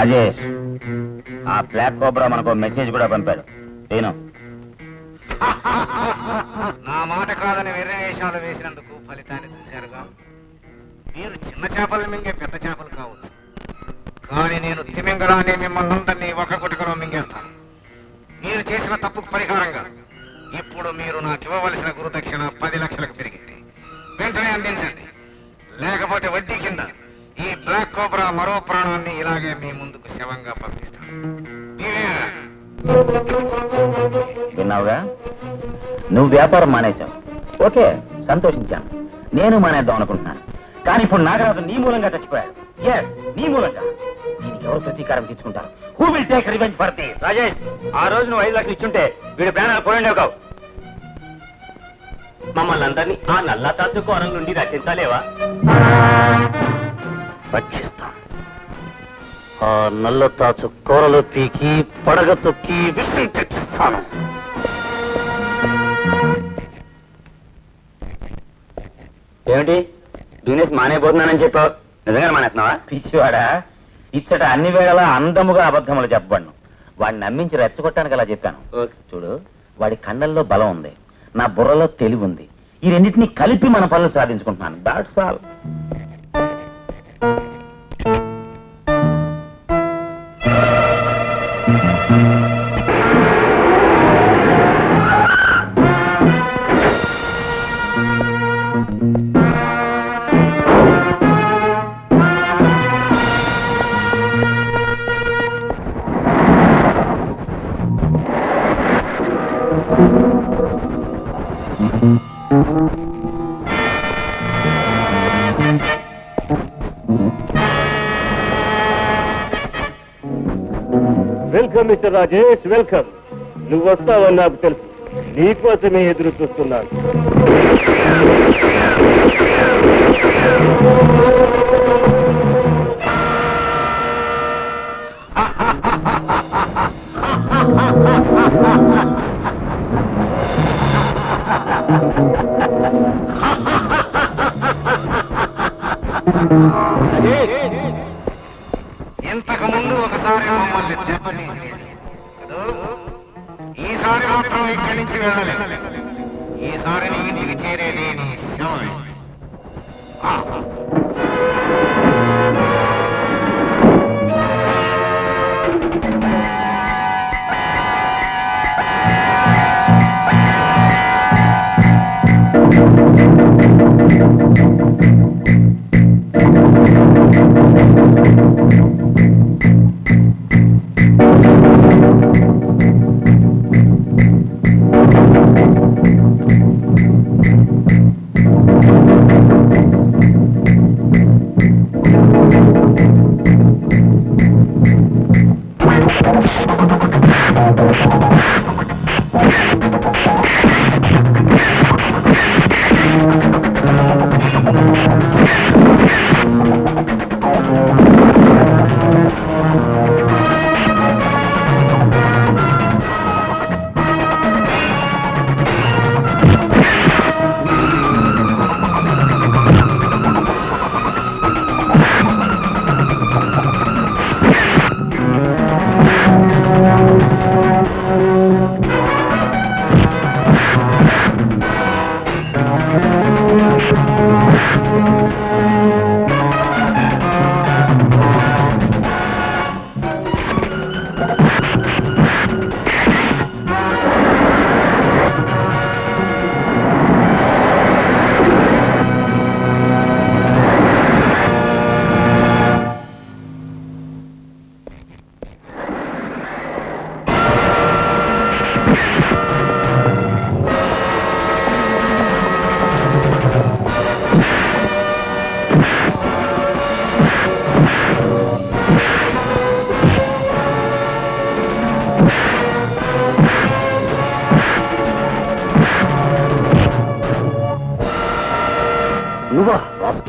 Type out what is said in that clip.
రాజేష్, ఆ black cobra మనకు message కూడా పంపాడు. నేను నా మాట కాదని వేరే వేషాలు వేసినందుకు ఫలితాన్ని చూశారుగా. మీరు చిన్న చేపలు మింగే పెద్ద చేపలు కావచ్చు, కానీ నేను తిమింగళాన్ని మిమ్మల్ని అందరినీ ఒక గుటకలో మింగేస్తాను. మీరు చేసిన తప్పుకు పరిహారంగా ఇప్పుడు మీరు నాకు ఇవ్వవలసిన గురుదక్షిణ 10 లక్షలకు పెరిగింది. వెంటనే అందించండి, లేకపోతే వడ్డీ కింద ఈ బ్లాక్ కోబ్రా మరో ప్రాణాన్ని ఇలాగే మీ ముందుకు శవంగా పంపిస్తాను. విన్నావుగా, నువ్వు వ్యాపారం మానేశావు. ఓకే, సంతోషించాను. నేను మానేద్దాం అనుకుంటున్నాను. కానీ ఇప్పుడు నాగరాజు నీ మూలంగా చచ్చిపోయాడు. ఎస్, నీ మూలంగా. దీనికి ఎవరు ప్రతీకారం తీసుకుంటారు? Who will take revenge for this? Rajesh, ఆ రోజు నువ్వు 5 లక్షలు ఇచ్చుంటే వీడి ప్రాణాలు పోయిండేవు కావు. మమ్మల్ని అందరినీ ఆ నల్ల తాచు కోరం నుండి రచించాలేవా? రక్షిస్తా. ఆ నల్ల తాచు కూరలు పీకి పడగ తొక్కి విషయం తెచ్చిస్తాను. ఏమిటి బిజినెస్ మానేపోతున్నానని చెప్పావు? నిజంగా మానేస్తున్నావా? పిచ్చివాడా, ఇచ్చట అన్ని వేళలా అందముగా అబద్ధములు చెప్పబడ్ను. వాడిని నమ్మించి రెచ్చగొట్టానికి అలా చెప్పాను. చూడు, వాడి కండల్లో బలం ఉంది, నా బుర్రలో తెలివి ఉంది. ఈ రెండింటినీ కలిపి మన పనులు సాధించుకుంటున్నాను. That's all. Welcome mister Rajesh, welcome. నువ్వు వస్తావని నాకు తెలుసు, నీకోసమే ఎదురు చూస్తున్నాను. ఇంతకు ముందు ఒకసారి మమ్మల్ని దెబ్బతీసి, ఈసారి మాత్రం ఇక్కడి నుంచి వెళ్ళలేదు. ఈసారి నీ ఇంటికి చేరేది నీ శవమే. నువ్వా రాస్ట్?